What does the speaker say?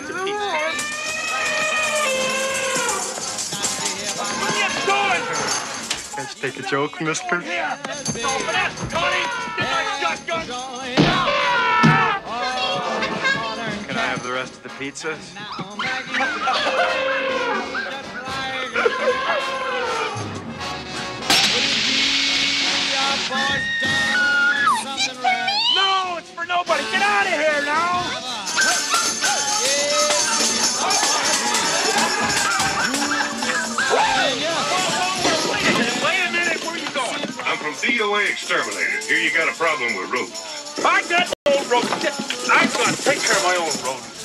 take the pizza. Get going! Let's take a joke, mister. Yeah. No, but that's Connie. Get my shotgun. Can I have the rest of the pizzas? No, it's for nobody. Get out of here now. Wait a minute. Where are you going? I'm from DOA Exterminator. Here you got a problem with rodents. I got no rodents. I'm going to take care of my own rodents.